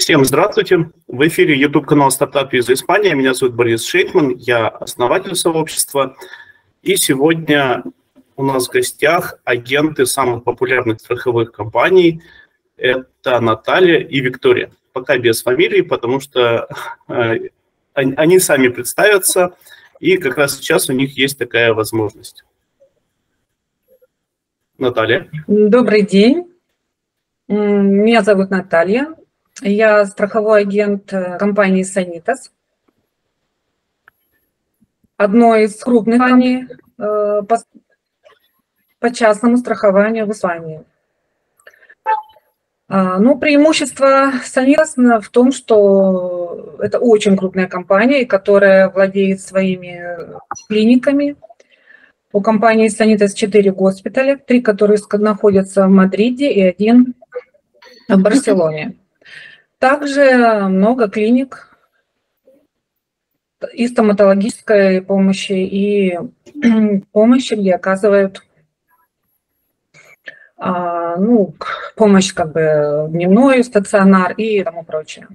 Всем здравствуйте. В эфире YouTube-канал «Стартап из Испании». Меня зовут Борис Шейкман, я основатель сообщества. И сегодня у нас в гостях агенты самых популярных страховых компаний. Это Наталья и Виктория. Пока без фамилий, потому что они сами представятся, и как раз сейчас у них есть такая возможность. Наталья. Добрый день. Меня зовут Наталья. Я страховой агент компании Sanitas, одной из крупных компаний по частному страхованию в Испании. Ну, преимущество Sanitas в том, что это очень крупная компания, которая владеет своими клиниками. У компании Sanitas 4 госпиталя, 3 которые находятся в Мадриде и 1 в Барселоне. Также много клиник и стоматологической помощи, и помощи, где оказывают помощь дневной, стационар и тому прочее.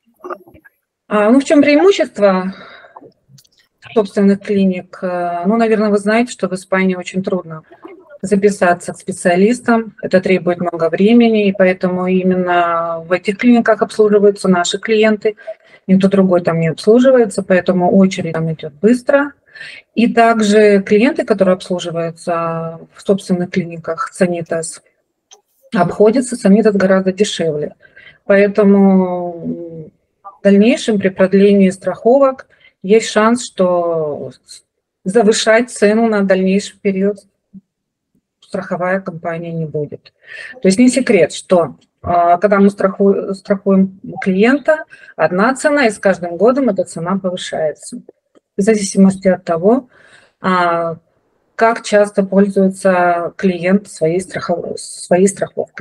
В чем преимущество собственных клиник? Наверное, вы знаете, что в Испании очень трудно записаться к специалистам. Это требует много времени, и поэтому именно в этих клиниках обслуживаются наши клиенты. Никто другой там не обслуживается, поэтому очередь там идет быстро. И также клиенты, которые обслуживаются в собственных клиниках Sanitas, обходятся Sanitas гораздо дешевле. Поэтому в дальнейшем при продлении страховок есть шанс, что завышать цену на дальнейший период страховая компания не будет. То есть не секрет, что когда мы страхуем клиента, одна цена, и с каждым годом эта цена повышается. В зависимости от того, как часто пользуется клиент своей страховкой.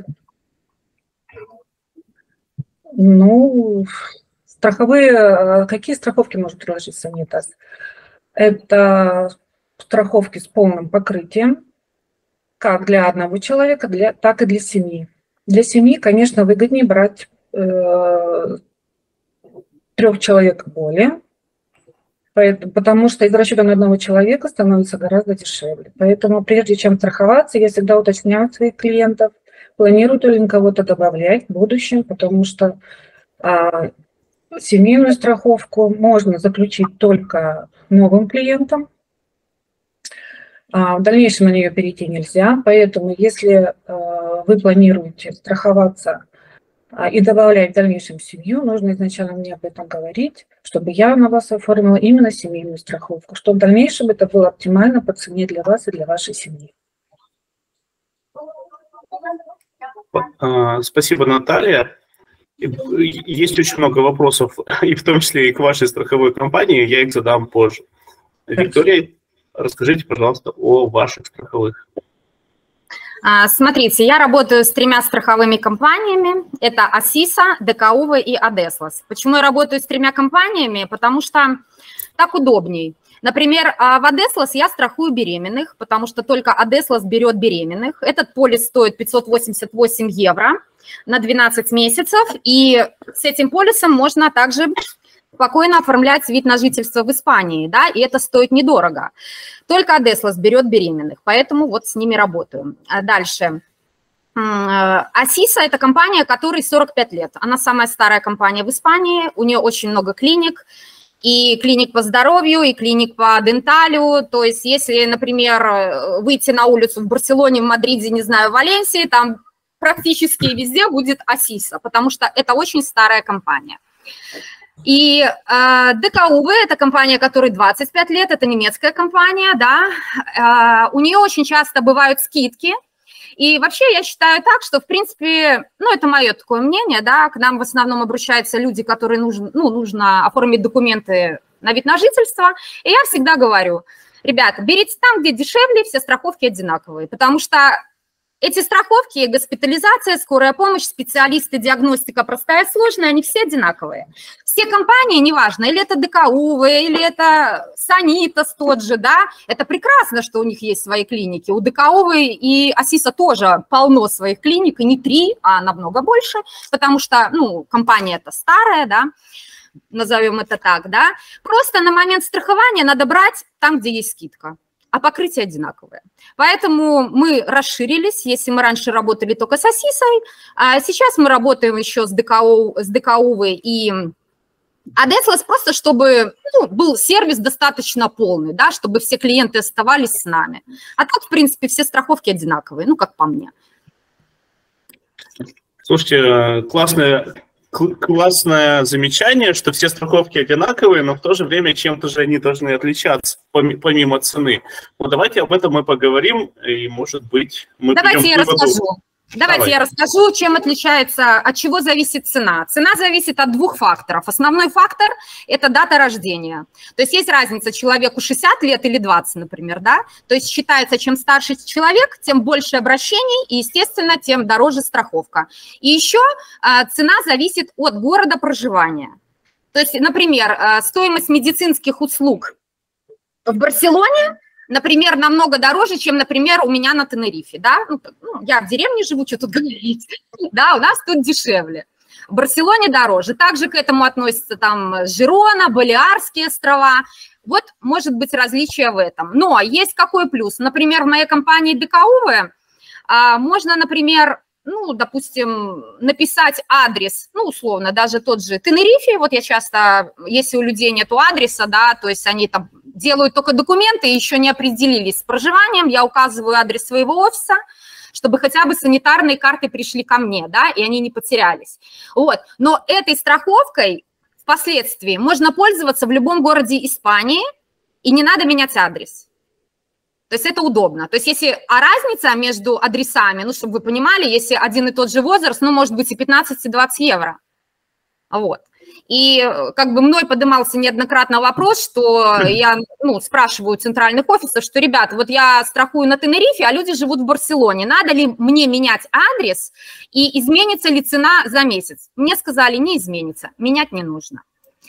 Какие страховки может предложить Sanitas? Это страховки с полным покрытием, как для одного человека, так и для семьи. Для семьи, конечно, выгоднее брать 3 человек и более, потому что из расчета на одного человека становится гораздо дешевле. Поэтому прежде чем страховаться, я всегда уточняю своих клиентов, планируют ли кого-то добавлять в будущем, потому что семейную страховку можно заключить только новым клиентам. В дальнейшем на нее перейти нельзя, поэтому если вы планируете страховаться и добавлять в дальнейшем семью, нужно изначально мне об этом говорить, чтобы я на вас оформила именно семейную страховку, чтобы в дальнейшем это было оптимально по цене для вас и для вашей семьи. Спасибо, Наталья. Есть очень много вопросов, и в том числе и к вашей страховой компании, я их задам позже. Виктория, расскажите, пожалуйста, о ваших страховых. Смотрите, я работаю с 3 страховыми компаниями. Это Асиса, ДКУ и Адеслас. Почему я работаю с 3 компаниями? Потому что так удобней. Например, в Адеслас я страхую беременных, потому что только Адеслас берет беременных. Этот полис стоит 588 евро на 12 месяцев. И с этим полисом можно также спокойно оформлять вид на жительство в Испании, да, и это стоит недорого. Только Адеслас берет беременных, поэтому вот с ними работаю. Дальше. Асиса – это компания, которой 45 лет. Она самая старая компания в Испании, у нее очень много клиник, и клиник по здоровью, и клиник по денталю. То есть если, например, выйти на улицу в Барселоне, в Мадриде, не знаю, в Валенсии, там практически везде будет Асиса, потому что это очень старая компания. И ДКУ – это компания, которой 25 лет, это немецкая компания, да, у нее очень часто бывают скидки, и вообще я считаю так, что, в принципе, это мое такое мнение, да, к нам в основном обращаются люди, которые нужно оформить документы на вид на жительство, и я всегда говорю, ребята, берите там, где дешевле, все страховки одинаковые, потому что Эти страховки, госпитализация, скорая помощь, специалисты, диагностика простая и сложная, они все одинаковые. Все компании, неважно, или это ДКУ, или это Санитас тот же, да, это прекрасно, что у них есть свои клиники. У ДКУ и Асиса тоже полно своих клиник, и не 3, а намного больше, потому что, ну, компания это старая, да, назовем это так, да. Просто на момент страхования надо брать там, где есть скидка. А покрытие одинаковое. Поэтому мы расширились, если мы раньше работали только с Асисой, а сейчас мы работаем еще с ДКУ и Адеслас, просто чтобы был сервис достаточно полный, да, чтобы все клиенты оставались с нами. А так, в принципе, все страховки одинаковые, ну, как по мне. Слушайте, классное замечание, что все страховки одинаковые, но в то же время чем-то же они должны отличаться, помимо цены. Ну, давайте об этом мы поговорим, и, может быть, мы Давайте я расскажу. Давайте я расскажу, чем отличается, от чего зависит цена. Цена зависит от 2 факторов. Основной фактор – это дата рождения. То есть есть разница человеку 60 лет или 20, например, да? То есть считается, чем старше человек, тем больше обращений, и, естественно, тем дороже страховка. И еще цена зависит от города проживания. То есть, например, стоимость медицинских услуг в Барселоне, например, намного дороже, чем, например, у меня на Тенерифе, да, ну, я в деревне живу, что тут говорить, да, у нас тут дешевле. В Барселоне дороже. Также к этому относятся там Жирона, Балеарские острова. Вот может быть различие в этом. Но есть какой плюс? Например, в моей компании ДКУ можно, например, ну, допустим, написать адрес, ну, условно, даже тот же Тенерифе, вот я часто, если у людей нету адреса, да, то есть они там делают только документы и еще не определились с проживанием, я указываю адрес своего офиса, чтобы хотя бы санитарные карты пришли ко мне, да, и они не потерялись. Вот, но этой страховкой впоследствии можно пользоваться в любом городе Испании, и не надо менять адрес. То есть это удобно. То есть если разница между адресами, ну, чтобы вы понимали, если один и тот же возраст, ну, может быть и 15, и 20 евро. Вот. И как бы мной поднимался неоднократно вопрос, что я, ну, спрашиваю центральных офисов, что, ребята, вот я страхую на Тенерифе, а люди живут в Барселоне. Надо ли мне менять адрес и изменится ли цена за месяц? Мне сказали, не изменится, менять не нужно.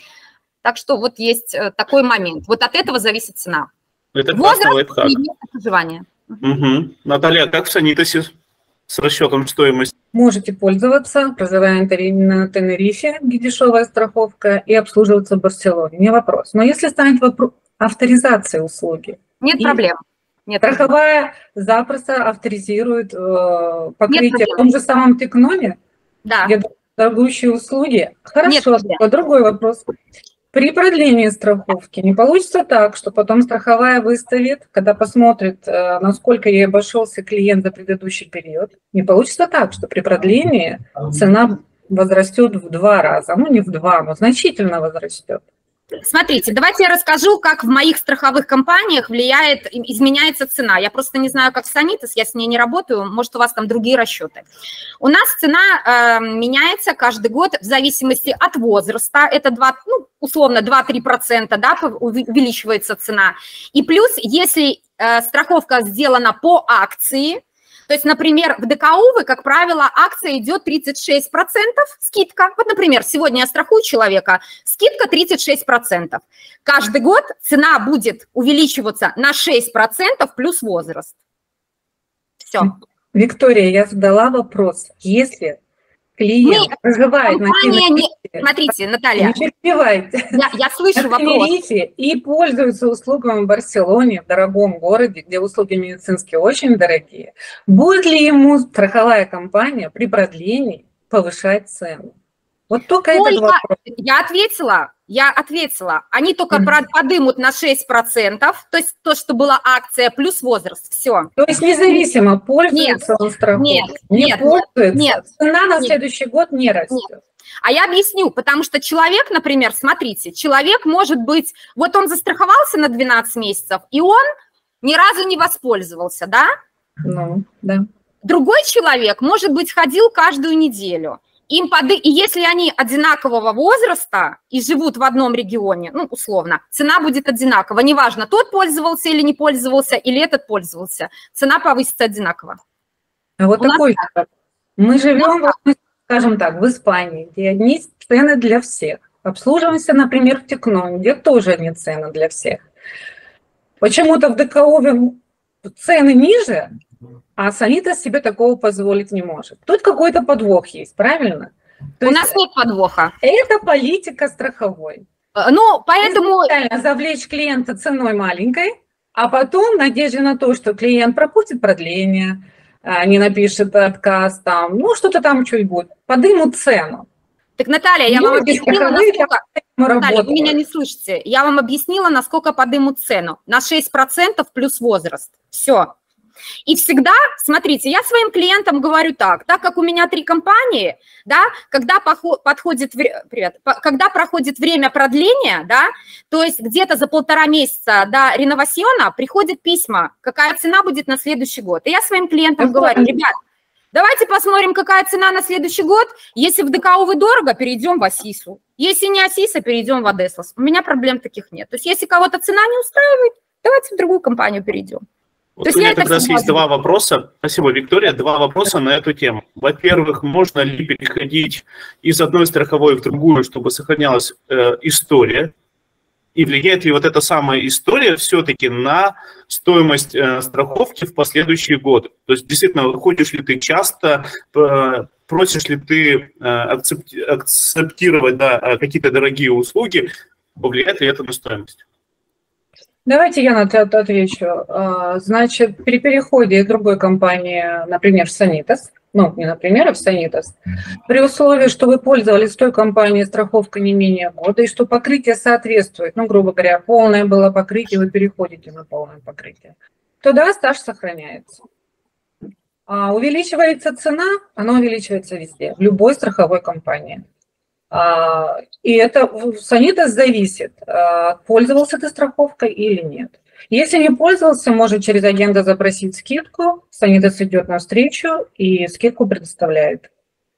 Так что вот есть такой момент. Вот от этого зависит цена. Это классный лайфхак. Проживание. Угу. Наталья, как в Санитасе с расчетом стоимости? Можете пользоваться, проживая на Тенерифе, где дешевая страховка, и обслуживаться в Барселоне. Не вопрос. Но если станет вопрос авторизации услуги. Нет проблем. Нет страховая запросто авторизирует покрытие в том же самом Текноме, да, где торгующие услуги. Хорошо, другой вопрос. При продлении страховки не получится так, что потом страховая выставит, когда посмотрит, насколько ей обошелся клиент за предыдущий период. Не получится так, что при продлении цена возрастет в 2 раза. Ну, не в 2, но значительно возрастет. Смотрите, давайте я расскажу, как в моих страховых компаниях изменяется цена. Я просто не знаю, как в Санитас, я с ней не работаю, может, у вас там другие расчеты. У нас цена меняется каждый год в зависимости от возраста. Это условно 2-3%, да, увеличивается цена. И плюс, если страховка сделана по акции, то есть, например, в ДКУ, как правило, акция идет 36% скидка. Вот, например, сегодня я страхую человека, скидка 36%. Каждый год цена будет увеличиваться на 6% плюс возраст. Все. Виктория, я задала вопрос. Если клиент проживает на Тенерифе, смотрите, Наталья, не перебивайте, я слышу вопрос. И пользуется услугами в Барселоне, в дорогом городе, где услуги медицинские очень дорогие, будет ли ему страховая компания при продлении повышать цену? Вот только этот вопрос. Я ответила. Они только подымут на 6%, то есть то, что была акция, плюс возраст, все. То есть независимо, пользуется он страховкой? Нет, цена на следующий год не растет. Нет. А я объясню, потому что человек, например, смотрите, человек может быть, вот он застраховался на 12 месяцев, и он ни разу не воспользовался, да? Ну, да. Другой человек, может быть, ходил каждую неделю. И если они одинакового возраста и живут в одном регионе, ну, условно, цена будет одинакова. Неважно, тот пользовался или не пользовался, или этот пользовался. Цена повысится одинаково. Вот такой же. Мы живем, скажем так, в Испании, где одни цены для всех. Обслуживаемся, например, в Текно, где тоже одни цены для всех. Почему-то в ДКО цены ниже, а Санитас себе такого позволить не может. Тут какой-то подвох есть, правильно? У нас нет подвоха. Это политика страховой. Ну, поэтому... Завлечь клиента ценой маленькой, а потом в надежде на то, что клиент пропустит продление, не напишет отказ, там, ну, что-то там чуть будет, подымут цену. Так, Наталья, я вам объяснила, насколько... Наталья, вы меня не слышите. Я вам объяснила, насколько подымут цену. На 6% плюс возраст. Все. И всегда, смотрите, я своим клиентам говорю так как у меня 3 компании, да, когда проходит время продления, да, то есть где-то за 1,5 месяца до реновациона приходят письма, какая цена будет на следующий год. И я своим клиентам говорю, ребят, давайте посмотрим, какая цена на следующий год. Если в ДКУ вы дорого, перейдем в Асису. Если не Асиса, перейдем в Адеслас. У меня проблем таких нет. То есть если кого-то цена не устраивает, давайте в другую компанию перейдем. Вот у меня как раз есть 2 вопроса. Спасибо, Виктория. 2 вопроса на эту тему. Во-первых, можно ли переходить из одной страховой в другую, чтобы сохранялась история? И влияет ли вот эта самая история все-таки на стоимость страховки в последующие годы? То есть, действительно, ходишь ли ты часто, просишь ли ты акцептировать какие-то дорогие услуги, повлияет ли это на стоимость? Давайте я на это отвечу. Значит, при переходе из другой компании, например, в Санитас, ну, не например, а в Санитас, при условии, что вы пользовались той компанией страховкой не менее года, и что покрытие соответствует, ну, грубо говоря, полное было покрытие, вы переходите на полное покрытие, то да, стаж сохраняется. А увеличивается цена, она увеличивается везде, в любой страховой компании. И это Санитас зависит, пользовался ты страховкой или нет. Если не пользовался, может через агента запросить скидку, Санитас идет навстречу и скидку предоставляет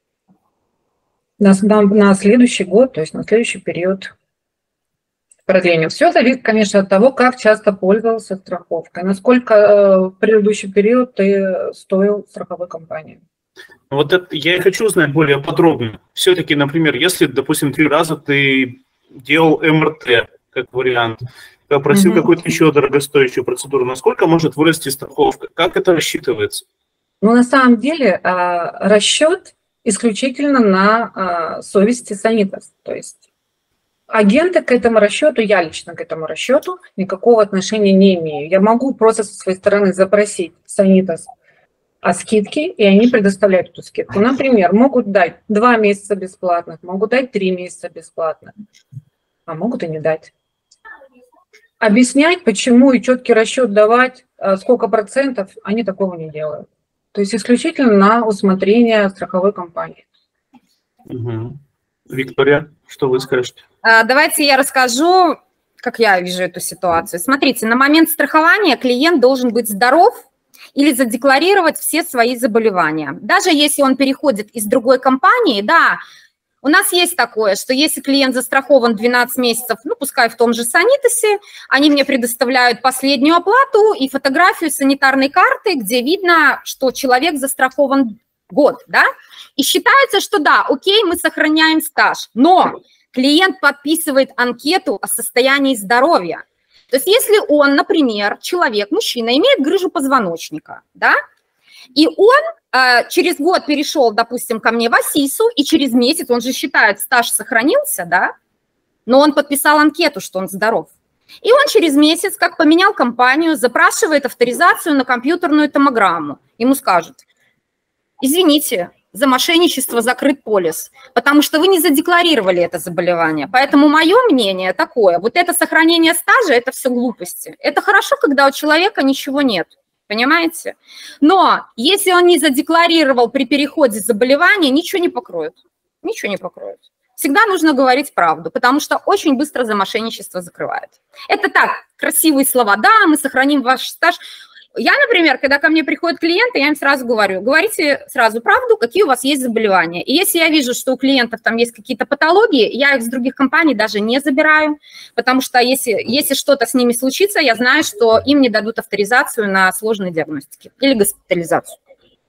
на следующий год, то есть на следующий период продления. Все зависит, конечно, от того, как часто пользовался страховкой, насколько в предыдущий период ты стоил страховой компании. Вот это я и хочу узнать более подробно. Все-таки, например, если, допустим, 3 раза ты делал МРТ, как вариант, просил какую-то еще дорогостоящую процедуру, насколько может вырасти страховка? Как это рассчитывается? Ну, на самом деле, расчет исключительно на совести Санитас. То есть агенты к этому расчету, я лично к этому расчету никакого отношения не имею. Я могу просто со своей стороны запросить Санитас о скидке, и они предоставляют эту скидку. Например, могут дать 2 месяца бесплатных, могут дать 3 месяца бесплатных, а могут и не дать. Объяснять, почему, и четкий расчет давать, сколько процентов, они такого не делают. То есть исключительно на усмотрение страховой компании. Виктория, что вы скажете? Давайте я расскажу, как я вижу эту ситуацию. Смотрите, на момент страхования клиент должен быть здоров или задекларировать все свои заболевания. Даже если он переходит из другой компании, да, у нас есть такое, что если клиент застрахован 12 месяцев, ну, пускай в том же Санитасе, они мне предоставляют последнюю оплату и фотографию санитарной карты, где видно, что человек застрахован год, да, и считается, что да, окей, мы сохраняем стаж, но клиент подписывает анкету о состоянии здоровья. То есть если он, например, человек, мужчина, имеет грыжу позвоночника, да, и он через год перешел, допустим, ко мне в Асису, и через месяц, он же считает, стаж сохранился, да, но он подписал анкету, что он здоров. И он через месяц, как поменял компанию, запрашивает авторизацию на компьютерную томограмму. Ему скажут: извините, за мошенничество закрыт полис, потому что вы не задекларировали это заболевание. Поэтому мое мнение такое: вот это сохранение стажа – это все глупости. Это хорошо, когда у человека ничего нет, понимаете? Но если он не задекларировал при переходе заболевания, ничего не покроют. Ничего не покроют. Всегда нужно говорить правду, потому что очень быстро за мошенничество закрывают. Это так, красивые слова. Да, мы сохраним ваш стаж. Я, например, когда ко мне приходят клиенты, я им сразу говорю: говорите сразу правду, какие у вас есть заболевания. И если я вижу, что у клиентов там есть какие-то патологии, я их с других компаний даже не забираю, потому что если что-то с ними случится, я знаю, что им не дадут авторизацию на сложные диагностики или госпитализацию.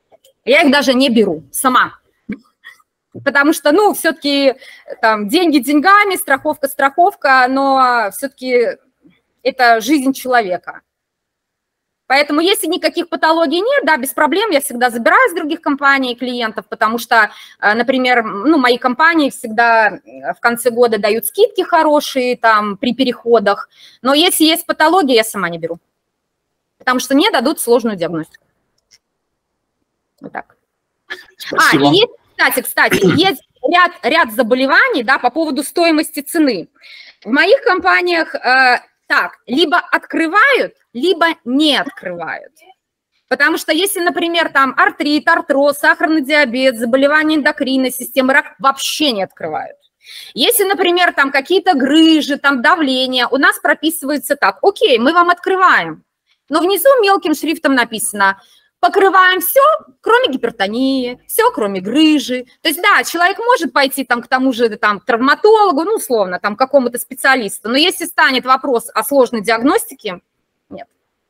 Я их даже не беру сама. Потому что, ну, все-таки там деньги деньгами, страховка, но все-таки это жизнь человека. Поэтому если никаких патологий нет, да, без проблем, я всегда забираю из других компаний клиентов, потому что, например, ну, мои компании всегда в конце года дают скидки хорошие там при переходах, но если есть патология, я сама не беру, потому что мне дадут сложную диагностику. Вот так. Спасибо. И есть, кстати, есть ряд заболеваний, да, по поводу стоимости цены. В моих компаниях так, либо открывают, либо не открывают. Потому что если, например, там артрит, артроз, сахарный диабет, заболевания эндокринной системы, рак, вообще не открывают. Если, например, там какие-то грыжи, там давление, у нас прописывается так: окей, мы вам открываем, но внизу мелким шрифтом написано: покрываем все, кроме гипертонии, все, кроме грыжи. То есть, да, человек может пойти там, к тому же там, травматологу, ну, условно, там, какому-то специалисту, но если станет вопрос о сложной диагностике, нет.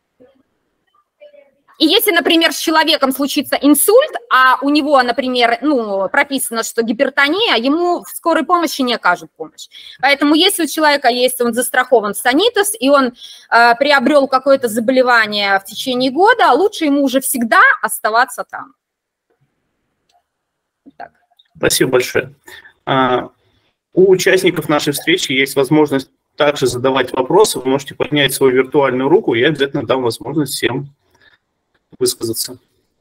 И если, например, с человеком случится инсульт, а у него, например, ну, прописано, что гипертония, ему в скорой помощи не окажут помощь. Поэтому если у человека есть, он застрахован Санитас, и он приобрел какое-то заболевание в течение года, лучше ему уже всегда оставаться там. Так. Спасибо большое. У участников нашей встречи есть возможность также задавать вопросы. Вы можете поднять свою виртуальную руку, и я обязательно дам возможность всем высказаться.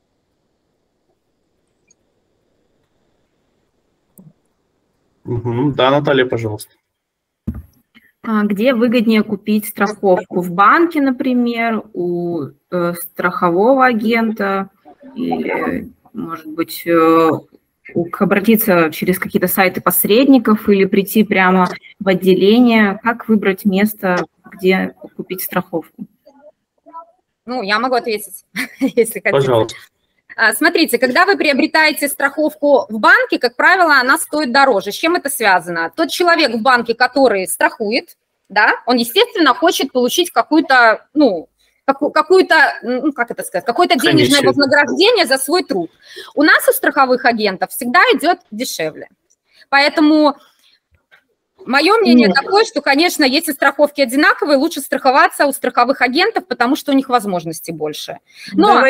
Да, Наталья, пожалуйста. Где выгоднее купить страховку? В банке, например, у страхового агента, или, может быть, обратиться через какие-то сайты посредников или прийти прямо в отделение? Как выбрать место, где купить страховку? Ну, я могу ответить, если хотите. Пожалуйста. Смотрите, когда вы приобретаете страховку в банке, как правило, она стоит дороже. С чем это связано? Тот человек в банке, который страхует, да, он, естественно, хочет получить какую-то, ну, как это сказать, какое-то денежное вознаграждение за свой труд. У нас, у страховых агентов, всегда идет дешевле. Поэтому мое мнение такое, что, конечно, если страховки одинаковые, лучше страховаться у страховых агентов, потому что у них возможностей больше. Но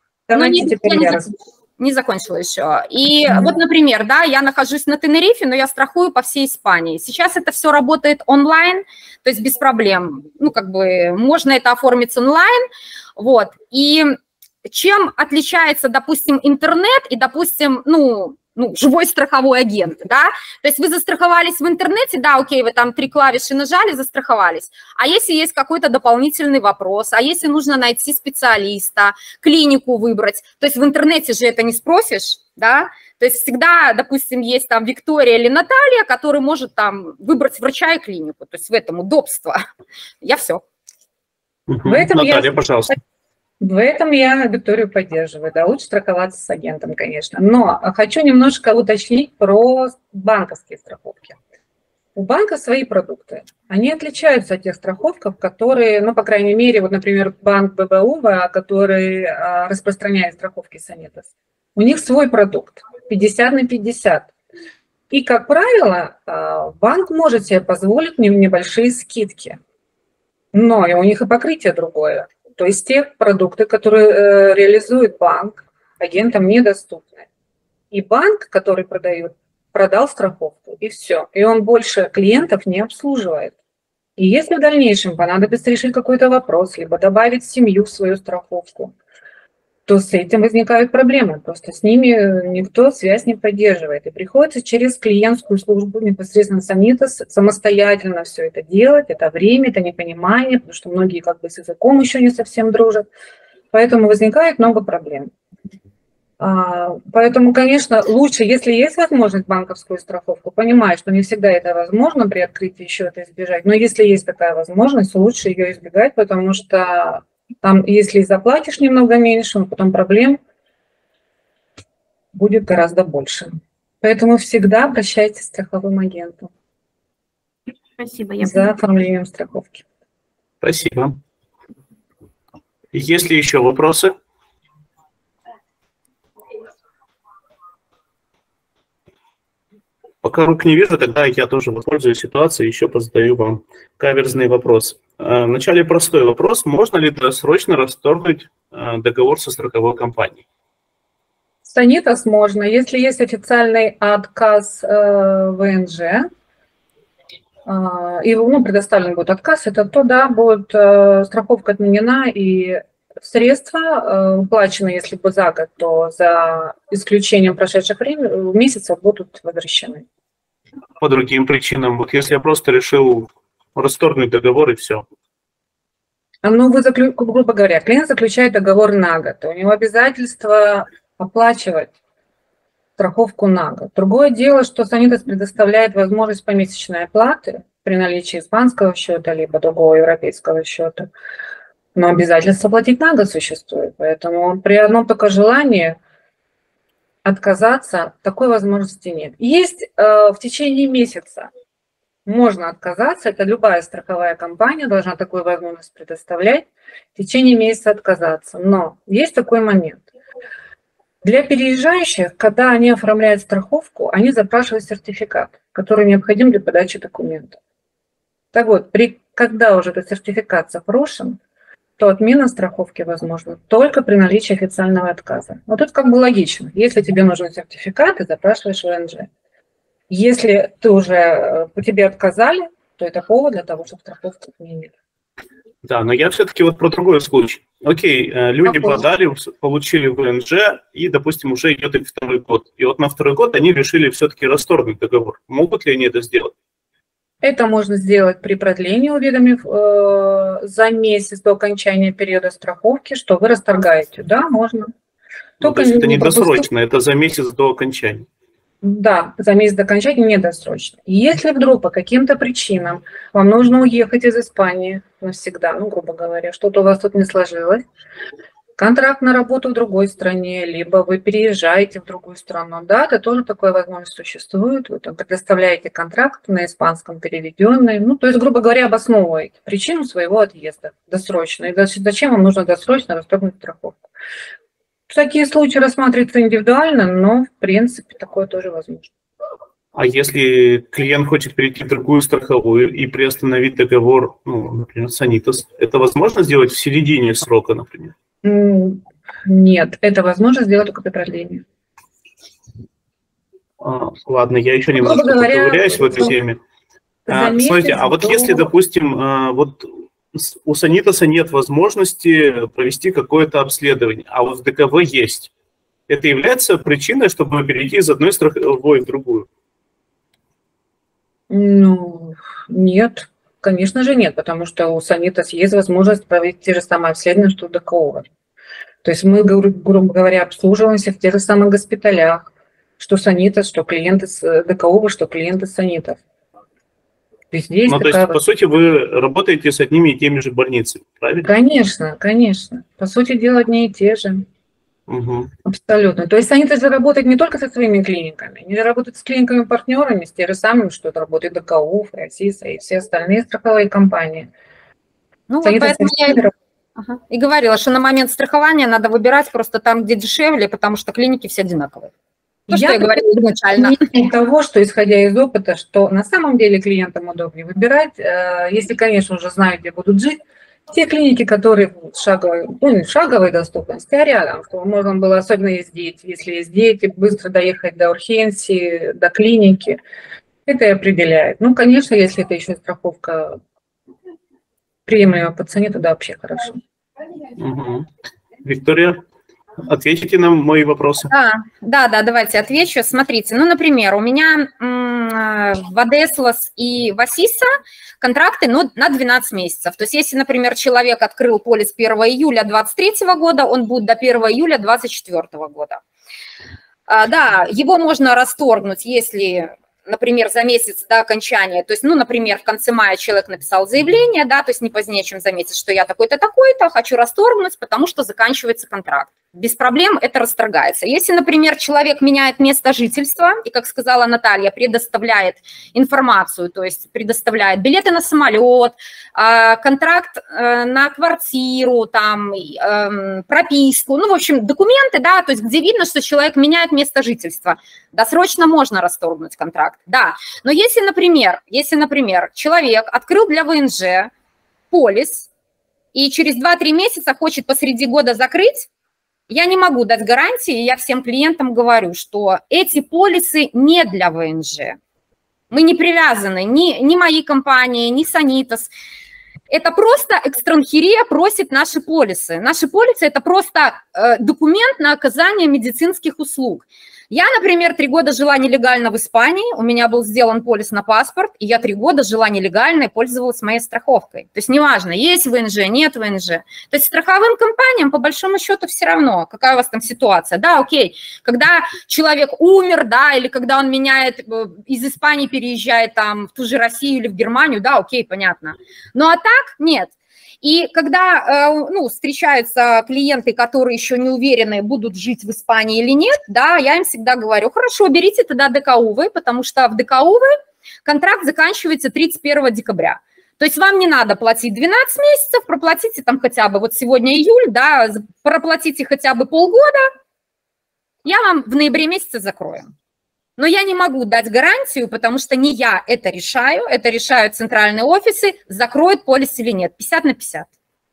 не закончила еще. И вот, например, да, я нахожусь на Тенерифе, но я страхую по всей Испании. Сейчас это все работает онлайн, то есть без проблем. Ну, как бы можно это оформить онлайн. Вот. И чем отличается, допустим, интернет и, допустим, ну, живой страховой агент, да, то есть вы застраховались в интернете, да, окей, вы там 3 клавиши нажали, застраховались, а если есть какой-то дополнительный вопрос, а если нужно найти специалиста, клинику выбрать, то есть в интернете же это не спросишь, да, то есть всегда, допустим, есть там Виктория или Наталья, которая может там выбрать врача и клинику, то есть в этом удобство. Я все. Наталья, пожалуйста. В этом я Викторию поддерживаю, да, лучше страховаться с агентом, конечно. Но хочу немножко уточнить про банковские страховки. У банка свои продукты. Они отличаются от тех страховок, которые, ну, по крайней мере, вот, например, банк ББУ, который распространяет страховки Санитас, у них свой продукт, 50/50. И, как правило, банк может себе позволить небольшие скидки, но и у них и покрытие другое. То есть те продукты, которые реализует банк, агентам недоступны. И банк, который продал страховку, и все. И он больше клиентов не обслуживает. И если в дальнейшем понадобится решить какой-то вопрос, либо добавить семью в свою страховку, то с этим возникают проблемы. Просто с ними никто связь не поддерживает. И приходится через клиентскую службу непосредственно Санитас самостоятельно все это делать. Это время, это непонимание, потому что многие как бы с языком еще не совсем дружат. Поэтому возникает много проблем. Поэтому, конечно, лучше, если есть возможность банковскую страховку, понимаю, что не всегда это возможно при открытии счета избежать, но если есть такая возможность, лучше ее избегать, потому что там, если заплатишь немного меньше, но потом проблем будет гораздо больше. Поэтому всегда обращайтесь к страховым агентам. Спасибо. За оформлением страховки. Спасибо. Есть ли еще вопросы? Пока рук не вижу, тогда я тоже воспользуюсь ситуацией, еще позадаю вам каверзный вопрос. Вначале простой вопрос. Можно ли досрочно расторгнуть договор со страховой компанией? С Санитас можно. Если есть официальный отказ ВНЖ, и предоставлен будет отказ, это то, да, будет страховка отменена, и средства, уплаченные, если бы за год, то за исключением прошедших месяцев будут возвращены. По другим причинам. Вот если я просто решил расторгнуть договор и все. Ну, грубо говоря, клиент заключает договор на год. У него обязательство оплачивать страховку на год. Другое дело, что Санитас предоставляет возможность помесячной оплаты при наличии испанского счета либо другого европейского счета. Но обязательство платить на год существует. Поэтому при одном только желании отказаться такой возможности нет. Есть в течение месяца можно отказаться. Это любая страховая компания должна такую возможность предоставлять. В течение месяца отказаться. Но есть такой момент. Для переезжающих, когда они оформляют страховку, они запрашивают сертификат, который необходим для подачи документов. Так вот, когда уже этот сертификат запрошен, то отмена страховки возможна только при наличии официального отказа. Вот тут как бы логично. Если тебе нужен сертификат, ты запрашиваешь ВНЖ. Если по тебе отказали, то это повод для того, чтобы страховку отменили. Да, но я все-таки вот про другой случай. Окей, люди подали, получили ВНЖ, и, допустим, уже идет их второй год. И вот на второй год они решили все-таки расторгнуть договор. Могут ли они это сделать? Это можно сделать при продлении, уведомив за месяц до окончания периода страховки, что вы расторгаете. Да, можно. Ну, то есть это не досрочно, это за месяц до окончания. Да, за месяц до окончания не досрочно. Если вдруг по каким-то причинам вам нужно уехать из Испании навсегда, грубо говоря, что-то у вас тут не сложилось, контракт на работу в другой стране, либо вы переезжаете в другую страну. Да, это тоже такая возможность существует. Вы там предоставляете контракт на испанском переведенный. То есть, грубо говоря, обосновываете причину своего отъезда досрочно. И зачем вам нужно досрочно расторгнуть страховку. Такие случаи рассматриваются индивидуально, но, в принципе, такое тоже возможно. А если клиент хочет перейти в другую страховую и приостановить договор, например, Санитас, это возможно сделать в середине срока, например? Нет, это возможно сделать только при продлении. Ладно, я еще немного поковыряюсь в этой теме. Смотрите, а вот если, допустим, у Санитаса нет возможности провести какое-то обследование, а вот в ДКВ есть, это является причиной, чтобы перейти из одной страховой в другую? Нет. Конечно же нет, потому что у Санитас есть возможность провести те же самые обследования, что в ДКО. То есть мы, грубо говоря, обслуживаемся в тех же самых госпиталях, что Санитас, что клиенты с ДКО, что клиенты с Санитас. То есть, по сути, вы работаете с одними и теми же больницами, правильно? Конечно, конечно. По сути дела, одни и те же. Угу. Абсолютно. То есть Санитас работает не только со своими клиниками, они работают с клиниками-партнерами, с теми же самыми, что это работает ДКУ, АСИСа и все остальные страховые компании. Поэтому я и говорила, что на момент страхования надо выбирать просто там, где дешевле, потому что клиники все одинаковые. Что я говорила изначально. Того, что исходя из опыта, что на самом деле клиентам удобнее выбирать, если, конечно, уже знают, где будут жить, те клиники, которые в шаговой доступности, а рядом, чтобы можно было, особенно если есть дети, быстро доехать до ургенции, до клиники, это и определяет. Конечно, если это еще страховка приемлемая по цене, тогда вообще хорошо. Угу. Виктория, ответите на мои вопросы. Да, давайте отвечу. Смотрите, например, у меня в Адеслас и в Асиса контракты на 12 месяцев. То есть если, например, человек открыл полис 1 июля 2023 года, он будет до 1 июля 2024 года. Да, его можно расторгнуть, если, например, за месяц до окончания, то есть, например, в конце мая человек написал заявление, да, то есть не позднее, чем за месяц, что я такой-то, такой-то, хочу расторгнуть, потому что заканчивается контракт. без проблем это расторгается. Если, например, человек меняет место жительства, и, как сказала Наталья, предоставляет информацию, то есть предоставляет билеты на самолет, контракт на квартиру, там, прописку, ну, в общем, документы, да, то есть где видно, что человек меняет место жительства, досрочно можно расторгнуть контракт, да. Но если, например, человек открыл для ВНЖ полис и через 2-3 месяца хочет посреди года закрыть, я не могу дать гарантии, я всем клиентам говорю, что эти полисы не для ВНЖ. Мы не привязаны, ни моей компании, ни Санитас. Это просто экстранхерия просит наши полисы. Наши полисы – это просто документ на оказание медицинских услуг. Я, например, 3 года жила нелегально в Испании, у меня был сделан полис на паспорт, и я 3 года жила нелегально и пользовалась моей страховкой. То есть неважно, есть ВНЖ, нет ВНЖ. То есть страховым компаниям по большому счету все равно, какая у вас там ситуация. Да, окей, когда человек умер, да, или когда он меняет, из Испании переезжает там в ту же Россию или в Германию, да, окей, понятно. Ну а так нет. И когда встречаются клиенты, которые еще не уверены, будут жить в Испании или нет, да, я им всегда говорю, хорошо, берите тогда ДКУ, потому что в ДКУ контракт заканчивается 31 декабря. То есть вам не надо платить 12 месяцев, проплатите там хотя бы, вот сегодня июль, да, проплатите хотя бы полгода, я вам в ноябре месяце закрою. Но я не могу дать гарантию, потому что не я это решаю, это решают центральные офисы, закроют полис или нет, 50/50.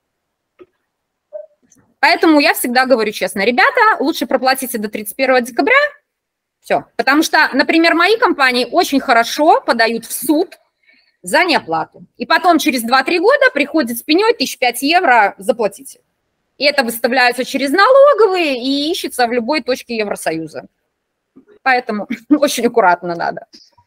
Поэтому я всегда говорю честно, ребята, лучше проплатите до 31 декабря, все. Потому что, например, мои компании очень хорошо подают в суд за неоплату. И потом через 2-3 года приходит с пеней 1005 евро, заплатите. И это выставляется через налоговые и ищется в любой точке Евросоюза. Поэтому очень аккуратно надо.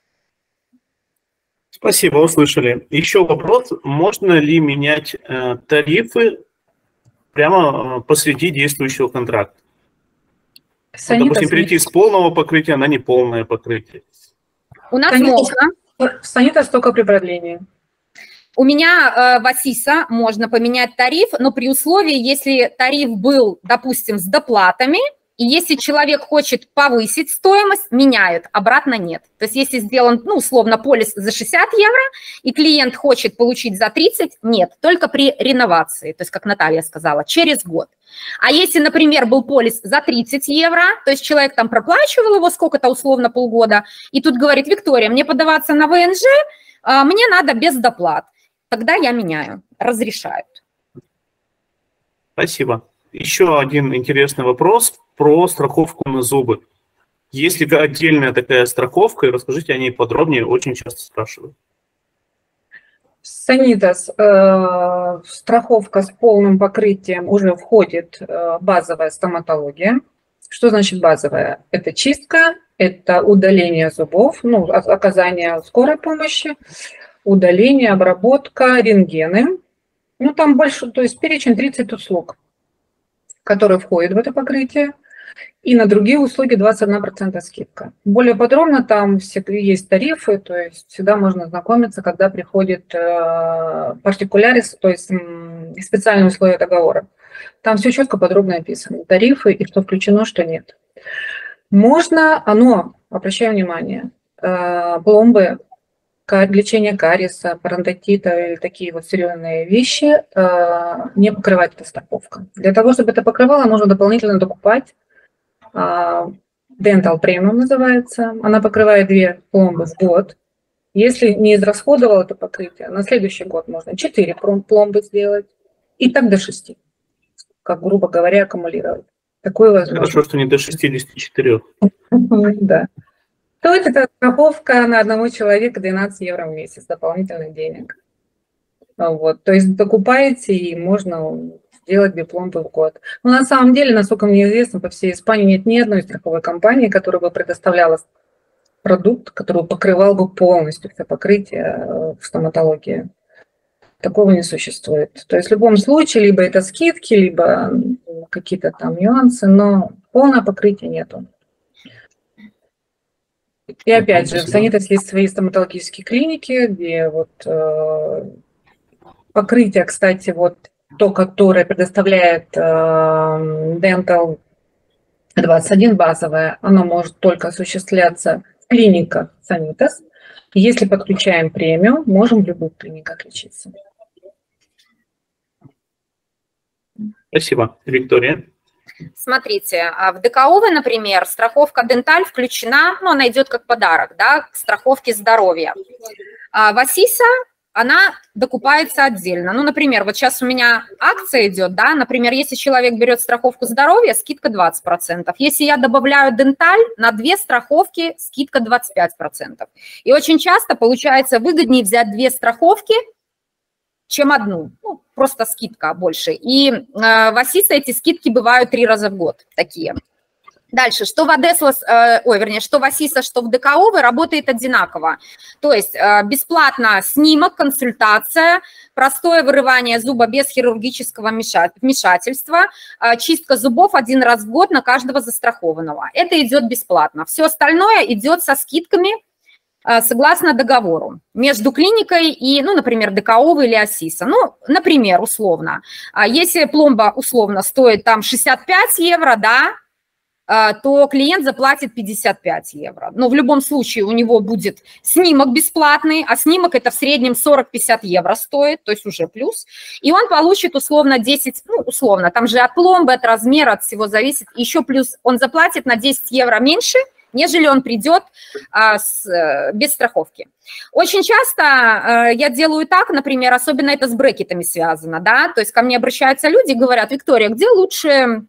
Спасибо, услышали. Еще вопрос. Можно ли менять тарифы прямо посреди действующего контракта? Допустим, перейти с полного покрытия на неполное покрытие. У нас можно. В Санитас только при продлении. У меня в Асиса можно поменять тариф, но при условии, если тариф был, допустим, с доплатами, и если человек хочет повысить стоимость, меняют, обратно нет. То есть если сделан, условно, полис за 60 евро, и клиент хочет получить за 30, нет, только при реновации, то есть, как Наталья сказала, через год. А если, например, был полис за 30 евро, то есть человек там проплачивал его сколько-то, условно, полгода, и тут говорит, Виктория, мне подаваться на ВНЖ, мне надо без доплат. Тогда я меняю, разрешают. Спасибо. Еще один интересный вопрос про страховку на зубы. Есть ли отдельная такая страховка, и расскажите о ней подробнее, очень часто спрашивают. Санитас, страховка с полным покрытием уже входит базовая стоматология. Что значит базовая? Это чистка, это удаление зубов, оказание скорой помощи, удаление, обработка, рентгены. Там больше, то есть перечень 30 услуг, которые входят в это покрытие. И на другие услуги 21% скидка. Более подробно там есть тарифы, то есть всегда можно знакомиться, когда приходит партикулярис, то есть специальные условия договора. Там все четко, подробно описано. Тарифы и что включено, что нет. Можно, обращаю внимание, пломбы, лечение кариеса, пародонтита или такие вот серьезные вещи не покрывает эта страховка. Для того, чтобы это покрывало, нужно дополнительно докупать. Dental Premium называется. Она покрывает 2 пломбы в год. Если не израсходовал это покрытие, на следующий год можно 4 пломбы сделать и так до 6, как, грубо говоря, аккумулировать. Такое возможно. Хорошо, что не до 64. Да. То есть это страховка на одного человека 12 евро в месяц дополнительных денег. Вот. То есть докупаете, и можно сделать 2 пломбы в год. Но на самом деле, насколько мне известно, по всей Испании нет ни одной страховой компании, которая бы предоставляла продукт, который покрывал бы полностью все покрытие в стоматологии. Такого не существует. То есть в любом случае, либо это скидки, либо какие-то там нюансы, но полное покрытие нету. И опять же, в Санитас есть свои стоматологические клиники, где вот покрытие, кстати, вот то, которое предоставляет Dental 21 базовое, оно может только осуществляться в клиниках Sanitas. Если подключаем премиум, можем в любых клиниках лечиться. Спасибо. Виктория? Смотрите, в ДКУ, например, страховка Денталь включена, ну, она идет как подарок, да, к страховке здоровья. В Асиса она докупается отдельно. Ну, например, вот сейчас у меня акция идет, да, например, если человек берет страховку здоровья, скидка 20%. Если я добавляю Денталь, на 2 страховки скидка 25%. И очень часто получается выгоднее взять 2 страховки, чем одну. Ну, просто скидка больше. И в Асиса эти скидки бывают 3 раза в год такие. Дальше, что в Адеслас, что в Асиса, что в ДКУ работает одинаково. То есть бесплатно снимок, консультация, простое вырывание зуба без хирургического вмешательства, чистка зубов 1 раз в год на каждого застрахованного. Это идет бесплатно. Все остальное идет со скидками согласно договору между клиникой и, ну, например, ДКУ или Асиса. Ну, например, условно, если пломба условно стоит там 65 евро, да, то клиент заплатит 55 евро. Но в любом случае у него будет снимок бесплатный, а снимок это в среднем 40-50 евро стоит, то есть уже плюс. И он получит условно 10, ну, условно, там же от пломбы, от размера, от всего зависит. Еще плюс он заплатит на 10 евро меньше, нежели он придет без страховки. Очень часто я делаю так, например, особенно это с брекетами связано, да, то есть ко мне обращаются люди и говорят: Виктория, где лучше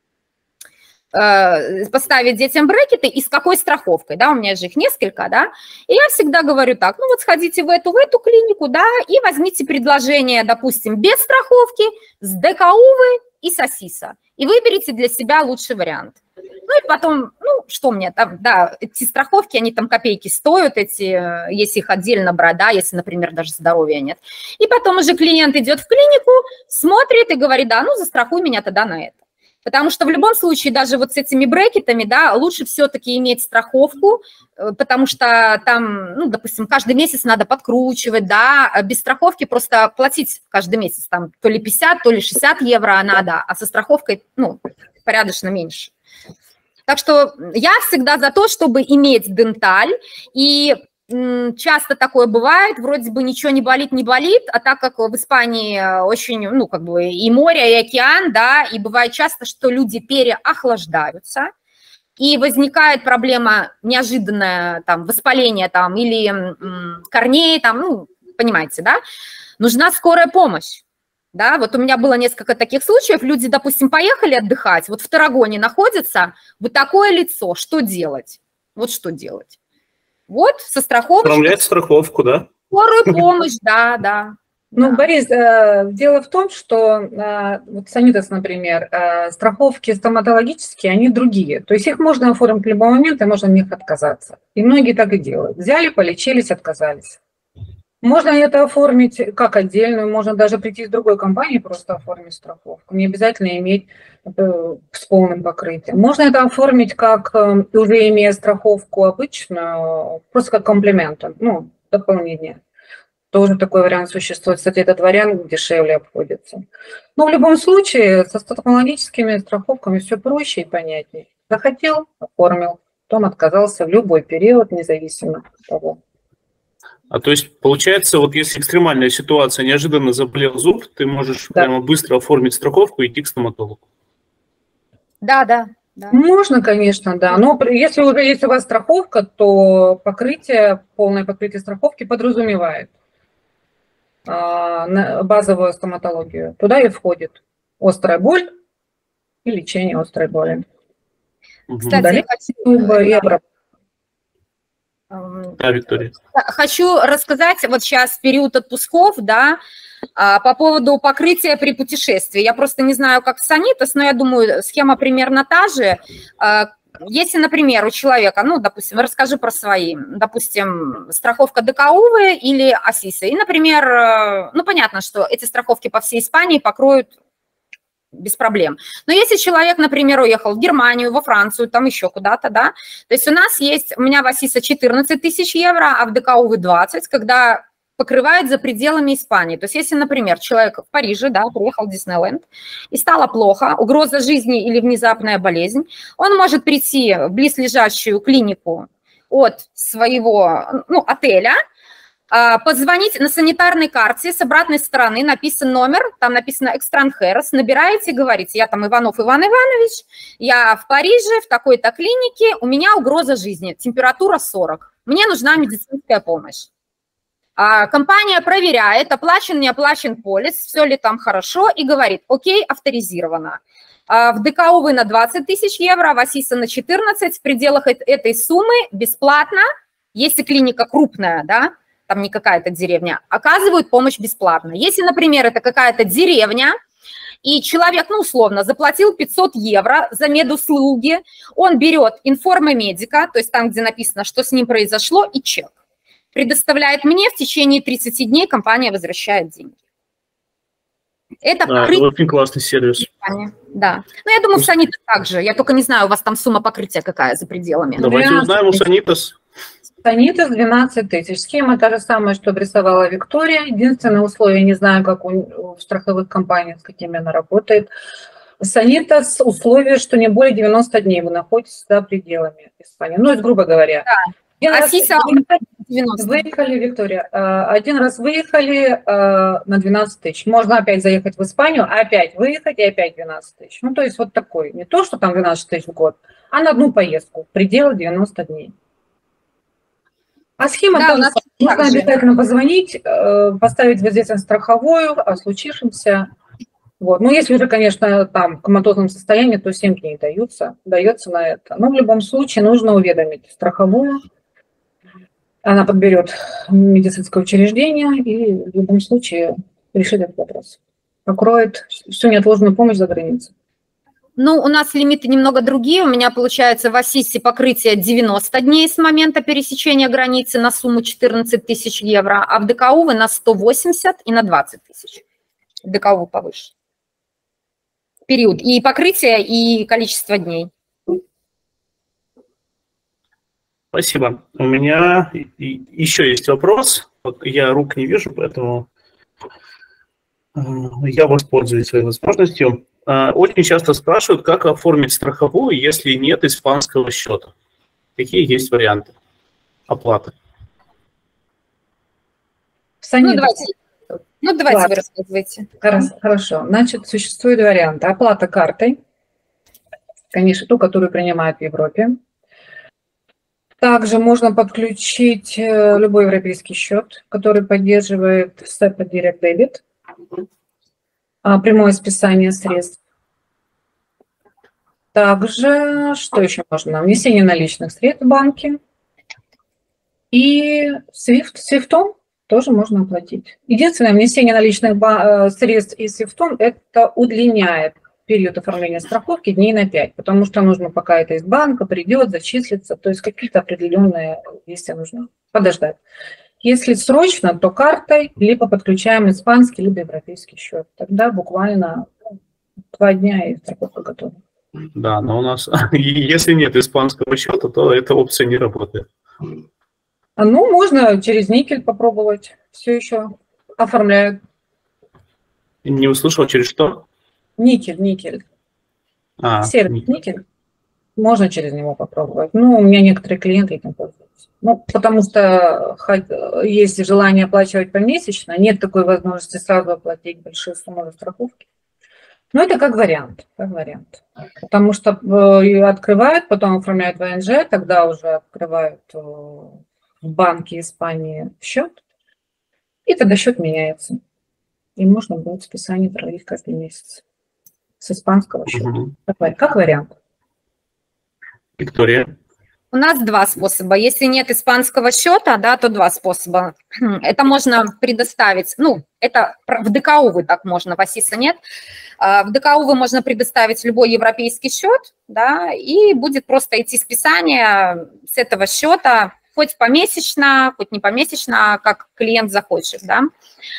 поставить детям брекеты и с какой страховкой, да, у меня же их несколько, да, и я всегда говорю так: ну вот сходите в эту клинику, да, и возьмите предложение, допустим, без страховки, с ДКУ и с Асиса, и выберите для себя лучший вариант. Ну и потом, ну, что мне там, да, эти страховки, они там копейки стоят, если их отдельно брать, да, если, например, даже здоровья нет. И потом уже клиент идет в клинику, смотрит и говорит: да, ну застрахуй меня тогда на это. Потому что в любом случае даже вот с этими брекетами, да, лучше все-таки иметь страховку, потому что там, ну, допустим, каждый месяц надо подкручивать, да, без страховки просто платить каждый месяц, там, то ли 50, то ли 60 евро надо, а со страховкой, ну, порядочно меньше. Так что я всегда за то, чтобы иметь Денталь, и часто такое бывает, вроде бы ничего не болит, а так как в Испании очень, ну, как бы и море, и океан, да, и бывает часто, что люди переохлаждаются, и возникает проблема неожиданная, там, воспаление, там, или корней, там, ну, понимаете, да, нужна скорая помощь. Да, вот у меня было несколько таких случаев, люди, допустим, поехали отдыхать, вот в Таррагоне находятся, вот такое лицо, что делать? Вот что делать? Вот, со страховкой. Оформлять страховку, да? Скорую помощь, да. Ну, да. Борис, дело в том, что вот Sanitas, например, страховки стоматологические, они другие. То есть их можно оформить в любой момент, и можно от них отказаться. И многие так и делают. Взяли, полечились, отказались. Можно это оформить как отдельную, можно даже прийти с другой компании, просто оформить страховку. Не обязательно иметь с полным покрытием. Можно это оформить как, уже имея страховку обычную, просто как комплимент, ну, дополнение. Тоже такой вариант существует. Кстати, этот вариант дешевле обходится. Но в любом случае со стоматологическими страховками все проще и понятнее. Захотел – оформил, потом отказался в любой период, независимо от того. А то есть, получается, вот если экстремальная ситуация, неожиданно заболел зуб, ты можешь прямо быстро оформить страховку и идти к стоматологу? Да. Можно, конечно, да. Но если уже есть у вас страховка, то покрытие, полное покрытие страховки подразумевает базовую стоматологию. Туда и входит острая боль и лечение острой боли. Кстати, Да, Виктория. Хочу рассказать, вот сейчас период отпусков, да, по поводу покрытия при путешествии. Я просто не знаю, как в Sanitas, но я думаю, схема примерно та же. Если, например, у человека, ну, допустим, расскажу про свои, допустим, страховка ДКУ или Асиса, и, например, ну, понятно, что эти страховки по всей Испании покроют без проблем. Но если человек, например, уехал в Германию, во Францию, там еще куда-то, да, то есть у меня в Асиса 14 тысяч евро, а в ДКУ 20, когда покрывают за пределами Испании. То есть если, например, человек в Париже, да, приехал в Диснейленд, и стало плохо, угроза жизни или внезапная болезнь, он может прийти в близлежащую клинику от своего отеля, позвонить на санитарной карте, с обратной стороны написан номер, там написано «Экстранхерос», набираете, говорите: я там Иванов Иван Иванович, я в Париже, в такой-то клинике, у меня угроза жизни, температура 40, мне нужна медицинская помощь. Компания проверяет, оплачен, не оплачен полис, все ли там хорошо, и говорит: окей, авторизировано. В ДКУ вы на 20 тысяч евро, в АСИСа на 14, в пределах этой суммы бесплатно, если клиника крупная, да, там не какая-то деревня, оказывают помощь бесплатно. Если, например, это какая-то деревня, и человек, условно, заплатил 500 евро за медуслуги, он берет информомедика, то есть там, где написано, что с ним произошло, и чек. Предоставляет мне, в течение 30 дней компания возвращает деньги. Это очень классный сервис. Да. Я думаю, в Санитас также. Я только не знаю, у вас там сумма покрытия какая за пределами. Давайте узнаем у Санитас. Санитас 12 тысяч. Схема та же самая, что обрисовала Виктория. Единственное условие, не знаю, как у страховых компаний, с какими она работает. Санитас условие, что не более 90 дней вы находитесь за пределами Испании. Это грубо говоря. Да. АСИСа 90. Выехали, Виктория, один раз выехали на 12 тысяч. Можно опять заехать в Испанию, опять выехать и опять 12 тысяч. То есть вот такой. Не то, что там 12 тысяч в год, а на одну поездку. Пределы 90 дней. А схема тоже. Нужно обязательно позвонить, поставить в известность страховую о случившемся. Если уже, конечно, там в коматозном состоянии, то 7 дней дается на это. Но в любом случае нужно уведомить страховую. Она подберет медицинское учреждение и в любом случае решит этот вопрос. Покроет всю неотложную помощь за границей. У нас лимиты немного другие. У меня получается в АСИСе покрытие 90 дней с момента пересечения границы на сумму 14 тысяч евро, а в ДКУ вы на 180 и на 20 тысяч. В ДКУ повыше. Период и покрытие, и количество дней. Спасибо. У меня еще есть вопрос. Я рук не вижу, поэтому я воспользуюсь своей возможностью. Очень часто спрашивают, как оформить страховую, если нет испанского счета. Какие есть варианты оплаты? Давайте вы рассказывайте. Хорошо. Значит, существуют варианты. Оплата картой, конечно, ту, которую принимают в Европе. Также можно подключить любой европейский счет, который поддерживает SEPA Direct Debit, прямое списание средств. Также, что еще можно? Внесение наличных средств в банке. И SWIFT тоже можно оплатить. Единственное, внесение наличных средств и SWIFT это удлиняет период оформления страховки дней на 5, потому что нужно, пока это из банка придет, зачислится, то есть какие-то определенные действия нужно подождать. Если срочно, то картой, либо подключаем испанский, либо европейский счет. Тогда буквально 2 дня и страховка готова. Да, но у нас, если нет испанского счета, то эта опция не работает. Можно через никель попробовать. Все еще оформляют. Не услышал, через что? Никель. Сервис никель. Можно через него попробовать. У меня некоторые клиенты этим пользуются. Потому что есть желание оплачивать помесячно, нет такой возможности сразу оплатить большие суммы за страховки. Это как вариант. Потому что открывают, потом оформляют ВНЖ, тогда уже открывают в банке Испании счет, и тогда счет меняется. И можно будет списание проводить каждый месяц с испанского счета. Как вариант. Виктория? У нас 2 способа. Если нет испанского счета, то 2 способа. Это можно предоставить, это в ДКУ вы так можно, в АСИСа нет. В ДКУ вы можно предоставить любой европейский счет, и будет просто идти списание с этого счета, хоть помесячно, хоть не помесячно, как клиент захочет,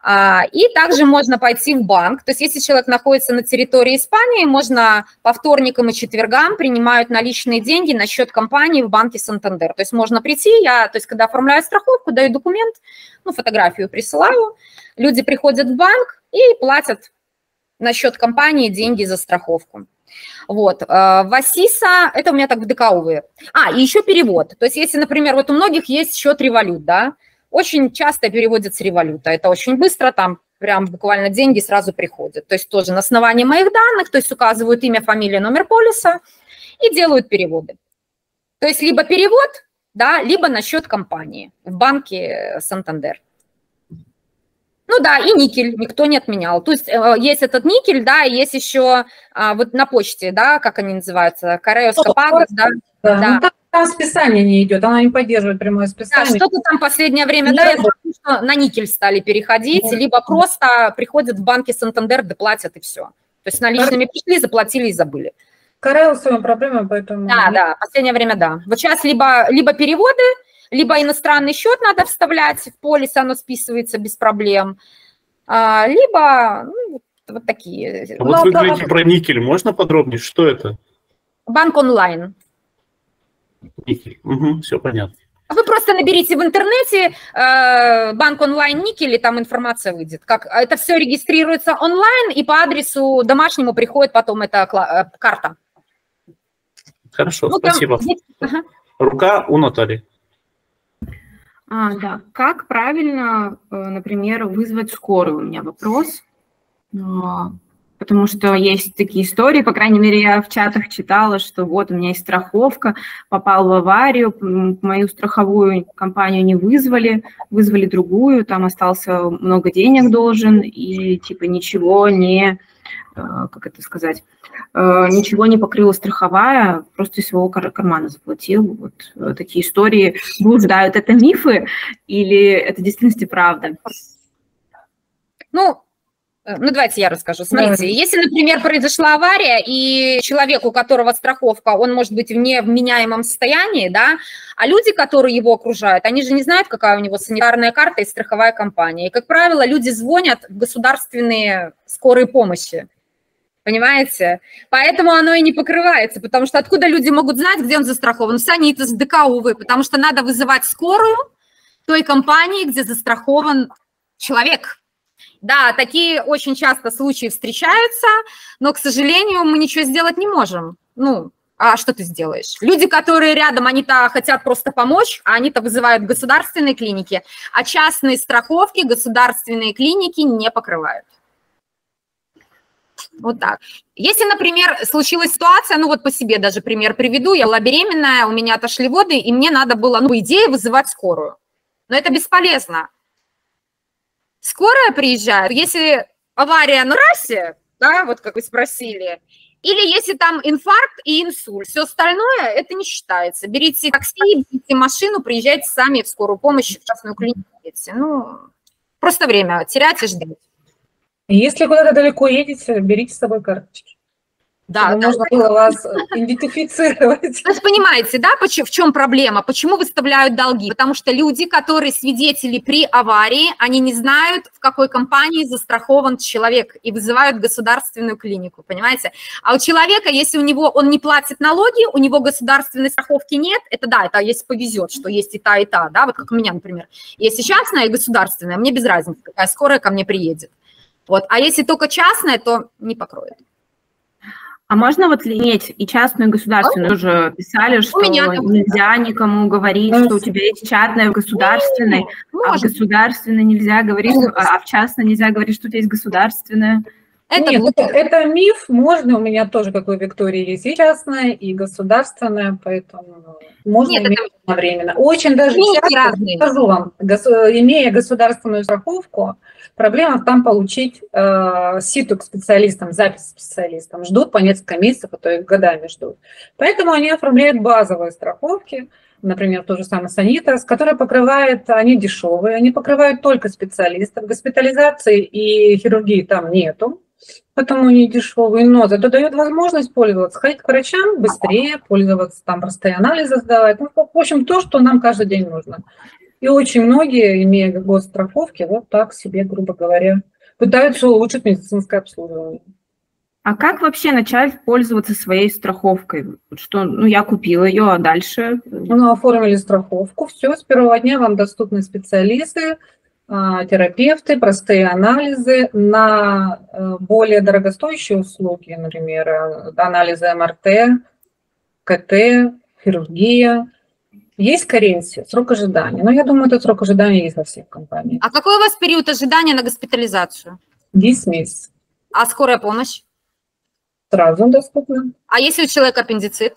И также можно пойти в банк. То есть если человек находится на территории Испании, можно по вторникам и четвергам принимают наличные деньги на счет компании в банке Сантандер. То есть можно прийти, когда оформляю страховку, даю документ, фотографию присылаю, люди приходят в банк и платят на счет компании деньги за страховку. Вот. В Асиса, это у меня так в ДКУ. И еще перевод. То есть если, например, вот у многих есть счет Revolut, да, очень часто переводят с Revolut. Это очень быстро, там прям буквально деньги сразу приходят. То есть тоже на основании моих данных, то есть указывают имя, фамилия, номер полиса и делают переводы. То есть либо перевод, да, либо на счет компании в банке Сантандер. Ну да, и никель никто не отменял. То есть есть этот никель, да, и есть еще вот на почте, да, как они называются, Correos Pagos, да. Да. Ну, там списание не идет, она не поддерживает прямое списание. Да, что-то там в последнее время, да, я смотрю, что на никель стали переходить, либо просто приходят в банки Сантандер, доплатят и все. То есть наличными пришли, заплатили и забыли. Correos с вами проблемы, поэтому... Да, в последнее время, да. Вот сейчас либо переводы, либо иностранный счет надо вставлять в полис, оно списывается без проблем, либо вот такие. Вот вы говорите про никель, можно подробнее, что это? Банк онлайн. Никель, все понятно. Вы просто наберите в интернете банк онлайн никель, и там информация выйдет. Это все регистрируется онлайн, и по адресу домашнему приходит потом эта карта. Хорошо, спасибо. Рука у Натальи. Да, как правильно, например, вызвать скорую? У меня вопрос. Потому что есть такие истории, по крайней мере, я в чатах читала, что вот у меня есть страховка, попал в аварию, мою страховую компанию не вызвали, вызвали другую, там остался много денег должен, и типа ничего не, как это сказать, ничего не покрыла страховая, просто из своего кармана заплатил. Вот такие истории блуждают. Это мифы или это в действительности правда? Ну, давайте я расскажу. Смотрите, если, например, произошла авария, и человек, у которого страховка, он может быть в невменяемом состоянии, да, а люди, которые его окружают, они же не знают, какая у него санитарная карта и страховая компания. И, как правило, люди звонят в государственные скорые помощи. Понимаете? Поэтому оно и не покрывается, потому что откуда люди могут знать, где он застрахован? Санитас, ДКУ, потому что надо вызывать скорую той компании, где застрахован человек. Да, такие очень часто случаи встречаются, но, к сожалению, мы ничего сделать не можем. А что ты сделаешь? Люди, которые рядом, они-то хотят просто помочь, а они-то вызывают государственные клиники, а частные страховки государственные клиники не покрывают. Вот так. Если, например, случилась ситуация, по себе даже пример приведу, я была беременная, у меня отошли воды, и мне надо было, по идее, вызывать скорую. Но это бесполезно. Скорая приезжает, если авария на трассе, да, вот как вы спросили, или если там инфаркт и инсульт, все остальное это не считается. Берите такси, берите машину, приезжайте сами в скорую помощь, в частную клинику. Просто время терять и ждать. Если куда-то далеко едете, берите с собой карточки. Да, можно было вас идентифицировать. То есть понимаете, да, в чем проблема? Почему выставляют долги? Потому что люди, которые свидетели при аварии, они не знают, в какой компании застрахован человек, и вызывают государственную клинику, понимаете? А у человека, если он не платит налоги, у него государственной страховки нет, это если повезет, что есть и та, да, вот как у меня, например. Если частная и государственная, мне без разницы, какая скорая ко мне приедет. Вот. А если только частная, то не покроет. А можно иметь и частную, и государственную? Уже писали, что нельзя никому говорить, что у тебя есть частная в государственной, а в государственной нельзя говорить, а в частной нельзя говорить, что у тебя есть государственная. Это миф, можно, у меня тоже, как у Виктории, есть и частная, и государственная, поэтому можно иметь одновременно. Очень даже часто, скажу вам, имея государственную страховку, проблема там получить ситу к специалистам, запись к специалистам. Ждут по несколько месяцев, а то и годами ждут. Поэтому они оформляют базовые страховки, например, то же самое Санитас, которые покрывают, они дешевые, они покрывают только специалистов. Госпитализации и хирургии там нету, потому они дешевые, но зато дают возможность пользоваться, ходить к врачам быстрее, пользоваться, там простые анализы сдавать. В общем, то, что нам каждый день нужно. И очень многие, имея госстраховки, вот так себе, грубо говоря, пытаются улучшить медицинское обслуживание. А как вообще начать пользоваться своей страховкой? Что, ну, я купила ее, а дальше? Ну, оформили страховку, все, с первого дня вам доступны специалисты, терапевты, простые анализы на более дорогостоящие услуги, например, анализы МРТ, КТ, хирургия. Есть каренция, срок ожидания. Но я думаю, этот срок ожидания есть во всех компаниях. А какой у вас период ожидания на госпитализацию? 10 месяцев. А скорая помощь? Сразу доступно. А если у человека аппендицит?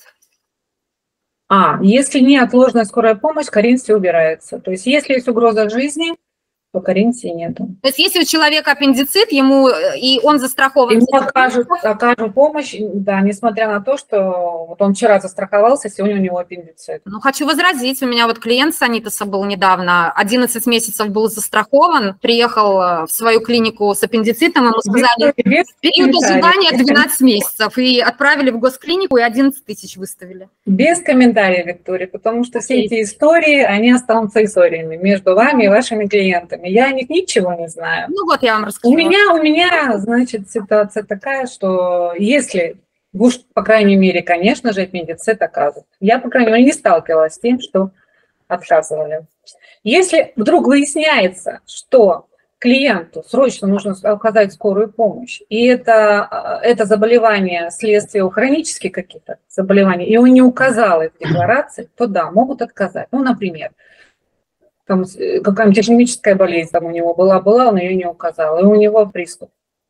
Если неотложная скорая помощь, каренция убирается. То есть если есть угроза жизни, то каренции нету. То есть если у человека аппендицит, ему и он застрахован... Ему окажут помощь, да, несмотря на то, что вот он вчера застраховался, сегодня у него аппендицит. Ну, хочу возразить, у меня вот клиент с Санитаса был недавно, 11 месяцев был застрахован, приехал в свою клинику с аппендицитом, ему сказали, период ожидания 12 месяцев, и отправили в госклинику, и 11 тысяч выставили. Без комментариев, Виктория, потому что все эти истории, они останутся историями между вами и вашими клиентами. Я о них ничего не знаю. Ну вот я вам расскажу. У меня, значит, ситуация такая, что если, уж, по крайней мере, конечно же, аппендицит оказывают. Я, по крайней мере, не сталкивалась с тем, что отказывали. Если вдруг выясняется, что клиенту срочно нужно оказать скорую помощь, и это заболевание следствие хронических каких-то заболеваний, и он не указал их в декларации, то да, могут отказать. Ну, например, там какая-нибудь ишемическая болезнь там у него была, он ее не указал, и у него приступ.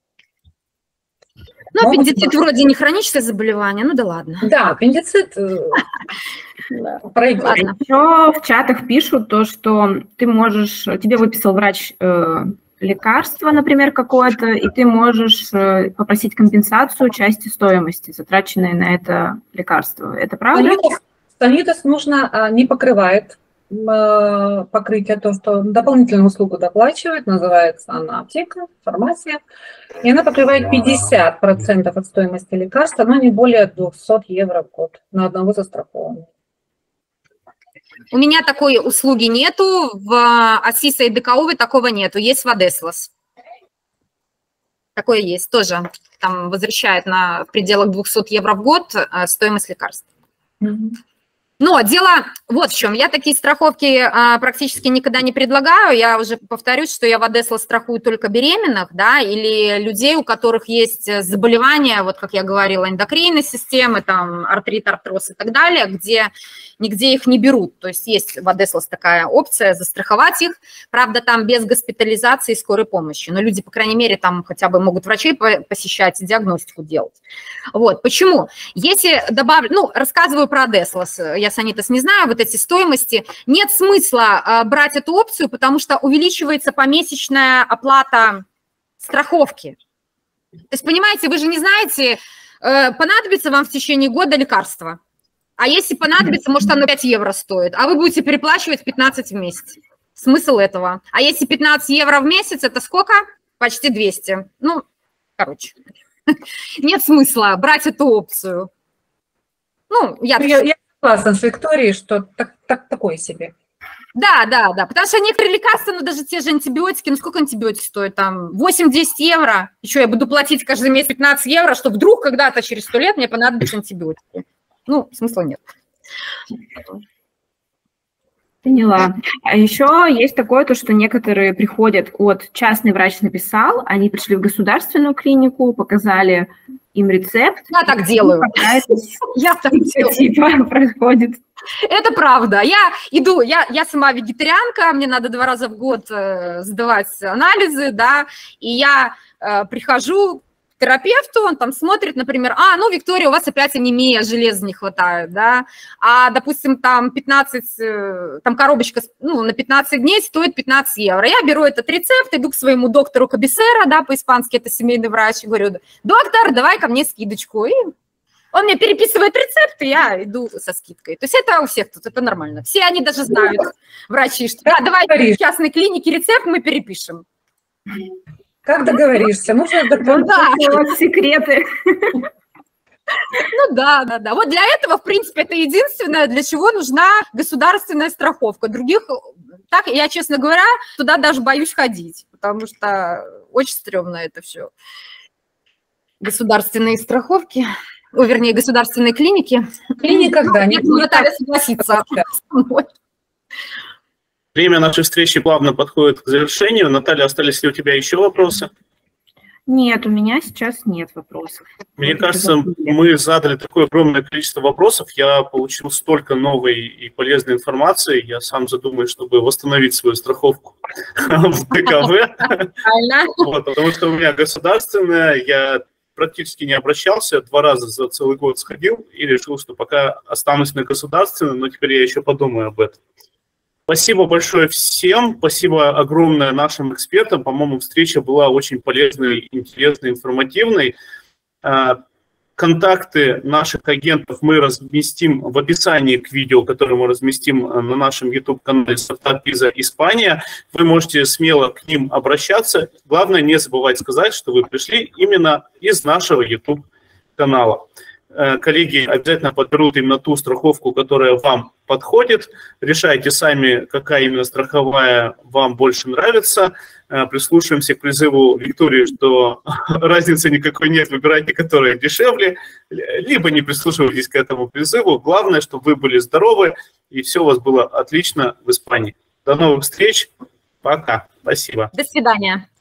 Ну, аппендицит вроде не хроническое заболевание, ну да ладно. Да, аппендицит пройдет. Еще в чатах пишут то, что ты можешь, тебе выписал врач лекарство, например, какое-то, и ты можешь попросить компенсацию части стоимости, затраченной на это лекарство. Это правда? Санитас нужно не покрывает покрытие, то, что дополнительную услугу доплачивает, называется она аптека, фармация, и она покрывает 50% от стоимости лекарства, но не более 200 евро в год на одного застрахованного. У меня такой услуги нету, в Асиса и ДКУ такого нету, есть в Адеслас. Такое есть, тоже там возвращает в пределах 200 евро в год стоимость лекарств. Но дело вот в чем. Я такие страховки практически никогда не предлагаю. Я уже повторюсь, что я в Адеслас страхую только беременных, да, или людей, у которых есть заболевания, вот как я говорила, эндокринной системы, там, артрит, артроз и так далее, где нигде их не берут. То есть есть в Адеслас такая опция застраховать их, правда, там без госпитализации и скорой помощи. Но люди, по крайней мере, там хотя бы могут врачей посещать и диагностику делать. Вот, почему? Если добавлю, ну, рассказываю про Адеслас, я Санитас не знаю, вот эти стоимости, нет смысла брать эту опцию, потому что увеличивается помесячная оплата страховки. То есть, понимаете, вы же не знаете, понадобится вам в течение года лекарство. А если понадобится, может, оно 5 евро стоит, а вы будете переплачивать 15 в месяц. Смысл этого. А если 15 евро в месяц, это сколько? Почти 200. Ну, короче, нет смысла брать эту опцию. Ну, я согласна с Викторией, что такое себе. Да, потому что некоторые лекарства, ну, даже те же антибиотики, ну, сколько антибиотики стоят? Там 8-10 евро. Еще я буду платить каждый месяц 15 евро, что вдруг когда-то через 100 лет мне понадобятся антибиотики. Ну, смысла нет. Поняла. А еще есть такое, то, что некоторые приходят, вот частный врач написал, они пришли в государственную клинику, показали им рецепт. Я так делаю. Я так делаю. Типа происходит. Это правда. Я сама вегетарианка, мне надо 2 раза в год сдавать анализы, да, и я прихожу к терапевту, он там смотрит, например, ну, Виктория, у вас опять анемия, железа не хватает, да, а, допустим, там 15, там коробочка, ну, на 15 дней стоит 15 евро. Я беру этот рецепт, иду к своему доктору Кабисера, да, по-испански это семейный врач, и говорю, доктор, давай ко мне скидочку, и он мне переписывает рецепт, и я иду со скидкой. То есть это у всех тут, это нормально. Все они даже знают, врачи, что давай в частной клинике рецепт мы перепишем. Как договоришься? Нужно договориться. Секреты. Ну да. Вот для этого, в принципе, это единственное, для чего нужна государственная страховка. Других Так, я, честно говоря, туда даже боюсь ходить, потому что очень стрёмно это все. Государственные страховки, вернее, государственные клиники. Клиника, да. Наталья согласится со мной. Время нашей встречи плавно подходит к завершению. Наталья, остались ли у тебя еще вопросы? Нет, у меня сейчас нет вопросов. Мне кажется, мы задали такое огромное количество вопросов. Я получил столько новой и полезной информации. Я сам задумаюсь, чтобы восстановить свою страховку в ДКВ. Потому что у меня государственная, я практически не обращался, 2 раза за целый год сходил и решил, что пока останусь на государственной, но теперь я еще подумаю об этом. Спасибо большое всем, спасибо огромное нашим экспертам. По-моему, встреча была очень полезной, интересной, информативной. Контакты наших агентов мы разместим в описании к видео, которое мы разместим на нашем YouTube-канале Startup Visa Испания. Вы можете смело к ним обращаться. Главное, не забывать сказать, что вы пришли именно из нашего YouTube-канала. Коллеги обязательно подберут именно ту страховку, которая вам подходит. Решайте сами, какая именно страховая вам больше нравится. Прислушаемся к призыву Виктории, что разницы никакой нет, выбирайте, которая дешевле, либо не прислушивайтесь к этому призыву. Главное, чтобы вы были здоровы и все у вас было отлично в Испании. До новых встреч. Пока. Спасибо. До свидания.